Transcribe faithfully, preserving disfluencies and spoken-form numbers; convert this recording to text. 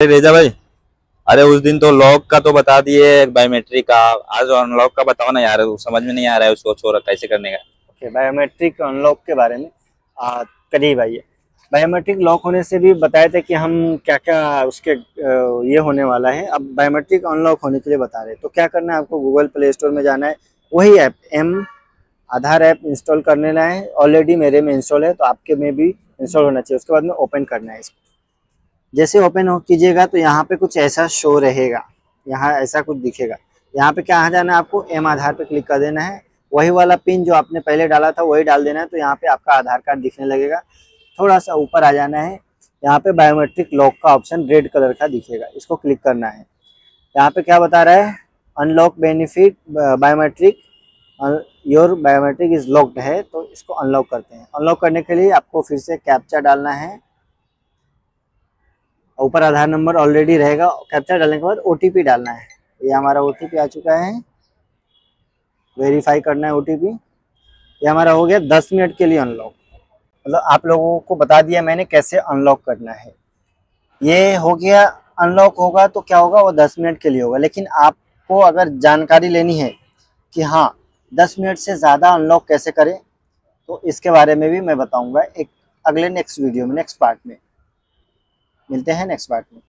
रेजा भाई, अरे उस दिन तो लॉक का तो बता दिए, बायोमेट्रिक का। आज अनलॉक का बताओ ना यार, वो समझ में नहीं आ रहा है उसको छोरा कैसे करने का। ओके, बायोमेट्रिक अनलॉक के बारे में आ, करीब आइए। बायोमेट्रिक लॉक होने से भी बताए थे कि हम क्या क्या उसके अ, ये होने वाला है। अब बायोमेट्रिक अनलॉक होने के लिए बता रहे हैं, तो क्या करना है आपको, गूगल प्ले स्टोर में जाना है, वही app m Aadhaar app install कर लेना है। ऑलरेडी मेरे में इंस्टॉल है तो आपके में भी इंस्टॉल होना चाहिए। उसके बाद में ओपन करना है इसको। जैसे ओपन हो कीजिएगा तो यहाँ पे कुछ ऐसा शो रहेगा, यहाँ ऐसा कुछ दिखेगा। यहाँ पे क्या जाना है आपको, एम आधार पे क्लिक कर देना है। वही वाला पिन जो आपने पहले डाला था वही डाल देना है, तो यहाँ पे आपका आधार कार्ड दिखने लगेगा। थोड़ा सा ऊपर आ जाना है, यहाँ पे बायोमेट्रिक लॉक का ऑप्शन रेड कलर का दिखेगा, इसको क्लिक करना है। यहाँ पे क्या बता रहा है, unlock benefit biometric, your biometric is locked है, तो इसको अनलॉक करते हैं। अनलॉक करने के लिए आपको फिर से कैप्चा डालना है, ऊपर आधार नंबर ऑलरेडी रहेगा। कैप्चा डालने के बाद ओटीपी डालना है। ये हमारा ओटीपी आ चुका है, वेरीफाई करना है ओटीपी। ये हमारा हो गया दस मिनट के लिए अनलॉक। मतलब आप लोगों को बता दिया मैंने कैसे अनलॉक करना है। ये हो गया, अनलॉक होगा तो क्या होगा, वो दस मिनट के लिए होगा। लेकिन आपको अगर जानकारी लेनी है कि हाँ दस मिनट से ज़्यादा अनलॉक कैसे करें, तो इसके बारे में भी मैं बताऊंगा एक अगले नेक्स्ट वीडियो में, नेक्स्ट पार्ट में। मिलते हैं नेक्स्ट पार्ट में।